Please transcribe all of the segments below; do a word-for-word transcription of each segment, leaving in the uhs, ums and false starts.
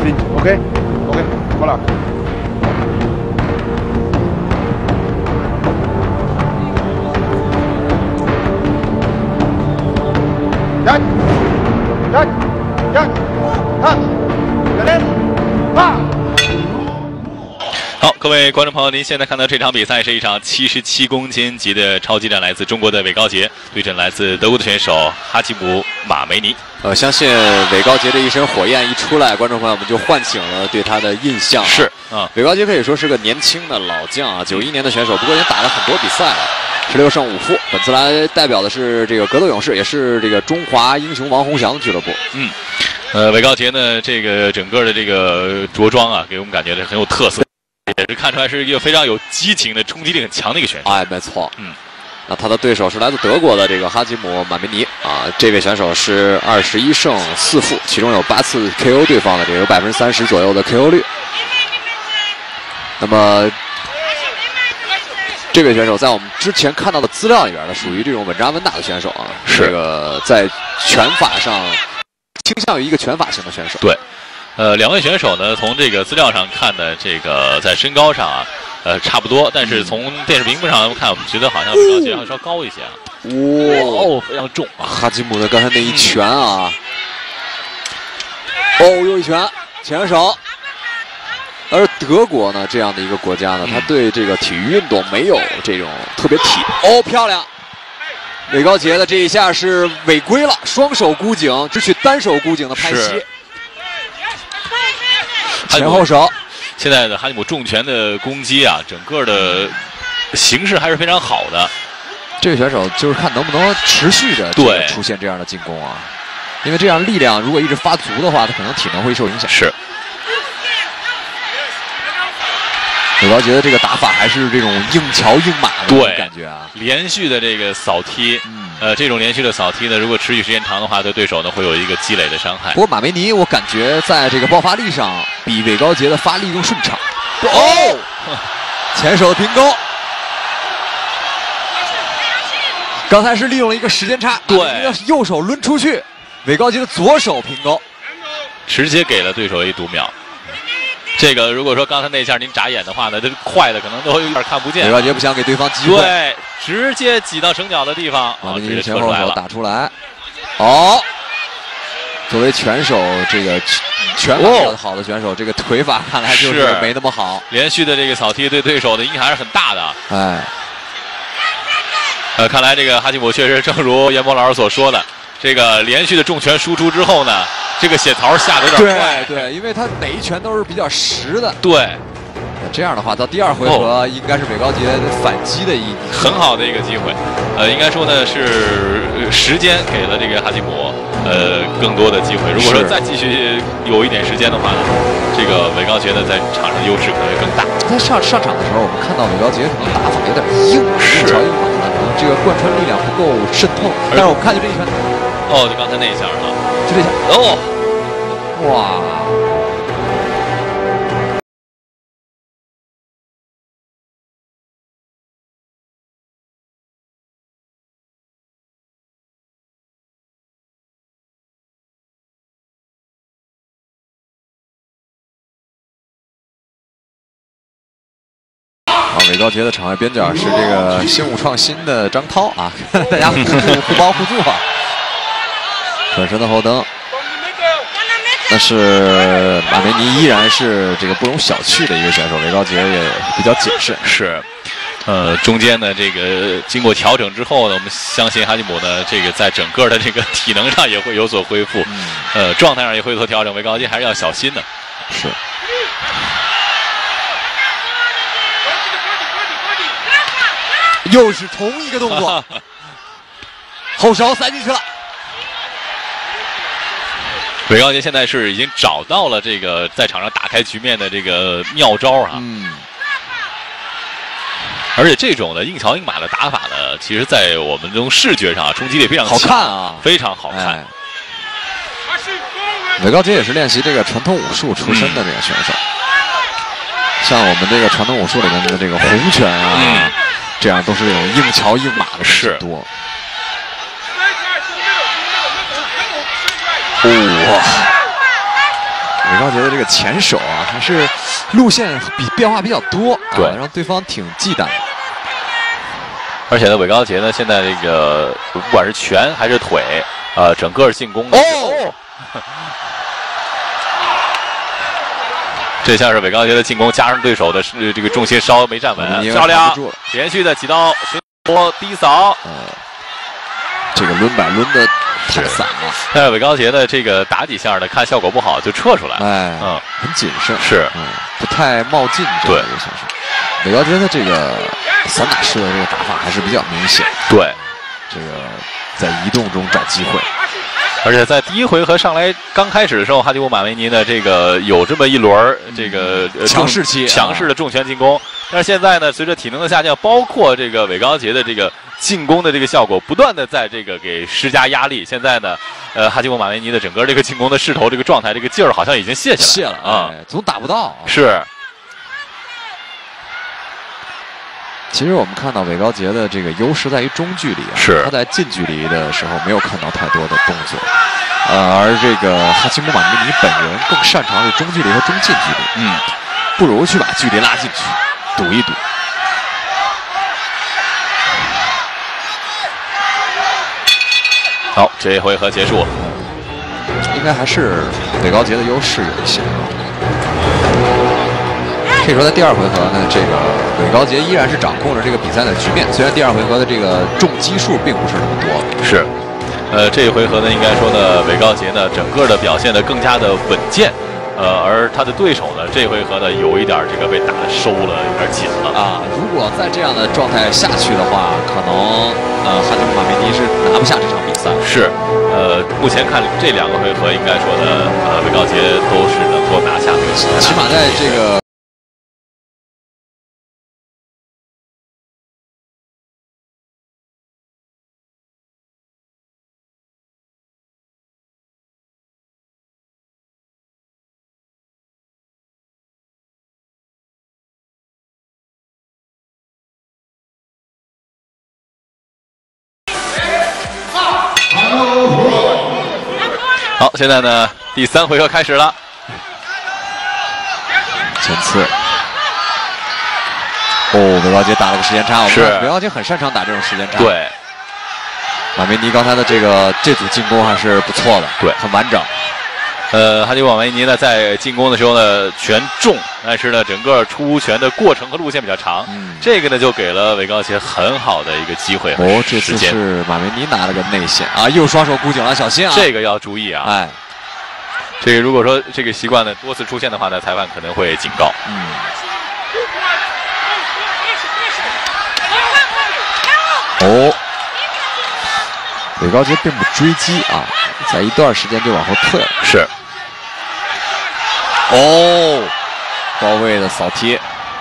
Sì, ok? Ok, voilà. Dai! Dai! Dai! Ah! Dai! Ah! 好，各位观众朋友，您现在看到这场比赛是一场七十七公斤级的超级战，来自中国的韦高杰对阵来自德国的选手哈基姆马梅尼。 呃，相信韦高杰这一身火焰一出来，观众朋友们就唤醒了对他的印象、啊。 是啊， 韦高杰可以说是个年轻的老将啊，九一年的选手，不过已经打了很多比赛了，十六胜五负。本次来代表的是这个格斗勇士，也是这个中华英雄王洪祥的俱乐部。 嗯，呃，韦高杰呢，这个整个的这个着装啊，给我们感觉很有特色。也是看出来是一个非常有激情的、冲击力很强的一个选手。 哎，没错。 嗯， 那他的对手是来自德国的这个哈基姆马梅尼啊，这位选手是二十一胜四负，其中有八次 K O 对方的，这有百分之三十左右的 K O 率。那么，这位选手在我们之前看到的资料里边呢，属于这种稳扎稳打的选手啊， 是这个在拳法上倾向于一个拳法型的选手。 对。呃，两位选手呢，从这个资料上看的，这个在身高上啊，呃，差不多，但是从电视屏幕上看，我们觉得好像韦高杰要稍高一些啊。 哇、 哦，非常重啊！ 哈基姆的刚才那一拳啊，嗯、哦，又一拳，前手。而德国呢，这样的一个国家呢，他对这个体育运动没有这种特别体。哦，漂亮！韦高杰的这一下是违规了，双手箍颈，只取单手箍颈的拍膝。前后手， 现在的哈基姆重拳的攻击啊，整个的形势还是非常好的。 这个选手就是看能不能持续的对出现这样的进攻啊，因为这样力量如果一直发足的话，他可能体能会受影响。 是。 韦高杰的这个打法还是这种硬桥硬马的对感觉啊， 连续的这个扫踢。嗯呃，这种连续的扫踢呢，如果持续时间长的话，对对手呢会有一个积累的伤害。 不过马梅尼，我感觉在这个爆发力上比韦高杰的发力更顺畅。哦，前手的平勾，刚才是利用了一个时间差， 对， 右手抡出去，韦高杰的左手平勾， 直接给了对手一读秒。这个如果说刚才那下您眨眼的话呢，这快的可能都有点看不见。 韦高杰不想给对方机会， 对，直接挤到绳脚的地方， 马梅尼直接前后手撤出来了。 打出来。哦，作为拳手，这个拳法比较好的选手，这个腿法看来就是没那么好。 连续的这个扫踢对对手的影响还是很大的。 哎， 呃，看来这个哈基姆确实正如严博老师所说的，这个连续的重拳输出之后呢，这个血槽下的有点快。 对对，因为他每一拳都是比较实的。 对。 这样的话，到第二回合应该是韦高杰反击的一很好的一个机会，呃，应该说呢是时间给了这个哈基姆呃更多的机会。如果说再继续有一点时间的话呢，这个韦高杰呢在场上的优势可能会更大。 在上上场的时候，我们看到韦高杰可能打法有点硬，硬桥硬马的，可能这个贯穿力量不够渗透。但是我们看就这一拳， 哦，就刚才那一下啊， 就这下， 哦， 哇！韦高杰的场外边角是这个新武创新的张涛啊，大家互互互帮互助啊。转身的后蹬，但是马梅尼依然是这个不容小觑的一个选手，韦高杰也比较谨慎。 是，呃，中间呢这个经过调整之后呢，我们相信哈基姆呢这个在整个的这个体能上也会有所恢复，嗯、呃，状态上也会有所调整。韦高杰还是要小心的。 是。又是同一个动作，后手塞进去了。 韦高杰现在是已经找到了这个在场上打开局面的这个妙招啊！嗯，而且这种的硬桥硬马的打法呢，其实在我们这种视觉上啊，冲击力非常好看啊， 非常好看。哎、 韦高杰也是练习这个传统武术出身的这个选手，嗯、像我们这个传统武术里面的这个洪拳啊。嗯，这样都是这种硬桥硬马的事多。哇！ 韦高杰的这个前手啊，还是路线比变化比较多，啊、 对， 让对方挺忌惮的。 而且呢，韦高杰呢，现在这个不管是拳还是腿，呃，整个进攻呢， 哦， 这像是韦高杰的进攻，加上对手的是这个重心稍微没站稳，漂亮，连续的几刀巡波低扫， 呃，这个抡摆抡的太散了。 但是韦高杰的这个打几下呢，看效果不好就撤出来， 哎， 嗯， 很谨慎， 是， 嗯，不太冒进，这个像是。韦高杰的这个散打式的这个打法还是比较明显， 对， 这个在移动中找机会。 而且在第一回合上来刚开始的时候，哈迪姆马维尼呢，这个有这么一轮这个强势期、 强势的重拳进攻。但是现在呢，随着体能的下降，包括这个韦高杰的这个进攻的这个效果，不断的在这个给施加压力。现在呢，呃，哈迪姆马维尼的整个这个进攻的势头、这个状态、这个劲儿，好像已经泄起来了， 泄了啊、哎，总打不到。 是。 其实我们看到韦高杰的这个优势在于中距离啊， 是他在近距离的时候没有看到太多的动作，呃，而这个哈基姆马维尼本人更擅长是中距离和中近距离， 嗯， 不如去把距离拉进去，赌一赌。 好，这一回合结束， 应该还是韦高杰的优势有一些。可以说，在第二回合呢，这个韦高杰依然是掌控着这个比赛的局面。虽然第二回合的这个中击数并不是那么多， 是，呃，这一回合呢，应该说呢，韦高杰呢，整个的表现的更加的稳健，呃，而他的对手呢，这回合呢，有一点这个被打的收了，有点紧了啊。如果在这样的状态下去的话，可能呃，哈基姆马维尼是拿不下这场比赛。 是，呃，目前看这两个回合，应该说呢，呃，韦高杰都是能够拿下这个比赛， 起码在这个。 好，现在呢，第三回合开始了。 前刺，哦，韦高杰打了个时间差。我是们韦高杰很擅长打这种时间差。 对， 马维尼刚才的这个这组进攻还是不错的， 对， 很完整。 呃，哈迪姆马维尼呢，在进攻的时候呢，拳重，但是呢，整个出拳的过程和路线比较长， 嗯， 这个呢，就给了韦高杰很好的一个机会。 哦，这次是马维尼拿了个内线啊，又双手箍颈了，小心啊！ 这个要注意啊！ 哎， 这个如果说这个习惯呢多次出现的话呢，裁判可能会警告。 嗯。哦，韦高杰并不追击啊，在一段时间就往后退了。 是。 哦，高位的扫踢，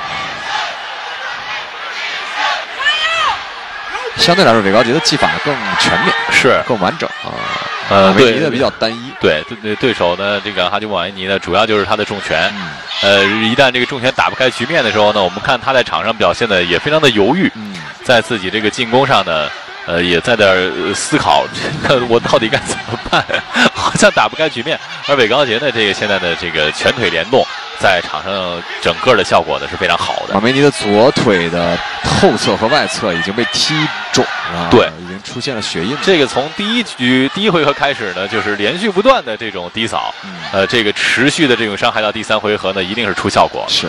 相对来说，韦高杰的技法更全面， 是更完整啊。 呃， 马维尼的比较单一。 对对对，对手呢，这个哈迪姆马维尼呢，主要就是他的重拳。 嗯、 呃，一旦这个重拳打不开局面的时候呢，我们看他在场上表现的也非常的犹豫， 嗯、 在自己这个进攻上呢。呃，也在这儿思考，这个我到底该怎么办？好像打不开局面。而韦高杰呢，这个现在的这个拳腿联动，在场上整个的效果呢是非常好的。 马维尼的左腿的后侧和外侧已经被踢肿了， 对， 已经出现了血印。 这个从第一局第一回合开始呢，就是连续不断的这种低扫， 嗯、 呃，这个持续的这种伤害到第三回合呢，一定是出效果。 是。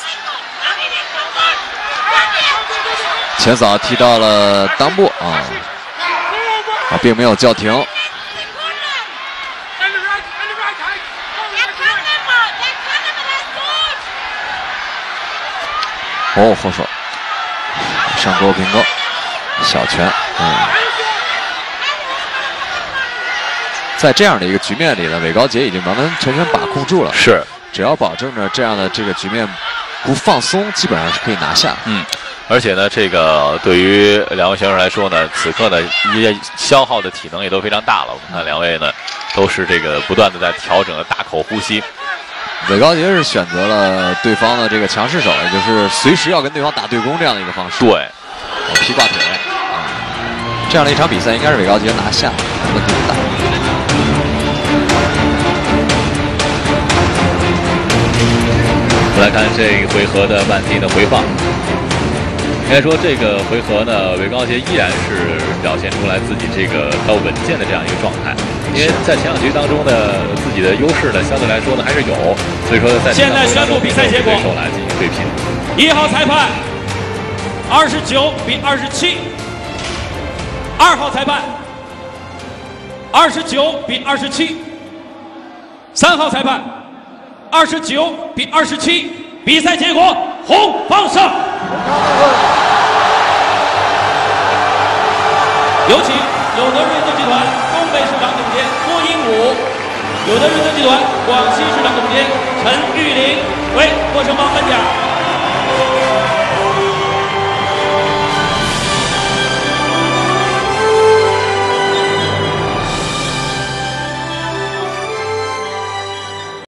前扫踢到了裆部啊，啊，并没有叫停。哦，后手上勾平勾，小拳，嗯，在这样的一个局面里呢，韦高杰已经完完全全把控住了。 是， 只要保证着这样的这个局面不放松，基本上是可以拿下。 嗯。而且呢，这个对于两位选手来说呢，此刻呢，也消耗的体能也都非常大了。我们看两位呢，都是这个不断的在调整的大口呼吸。 韦高杰是选择了对方的这个强势手，也就是随时要跟对方打对攻这样的一个方式。 对， 劈挂腿，嗯，这样的一场比赛应该是韦高杰拿下，问题不大。 我们来看这一回合的半天的回放。应该说，这个回合呢，韦高杰依然是表现出来自己这个比较稳健的这样一个状态。因为在前两局当中呢，自己的优势呢相对来说呢还是有，所以说在现在宣布比赛结果， 对手来进行对拼。 一号裁判二十九比二十七，二号裁判二十九比二十七，三号裁判二十九比二十七。比赛结果，红方胜。有请有德瑞德集团东北市场总监郭英武，有德瑞德集团广西市场总监陈玉林为郭成邦颁奖。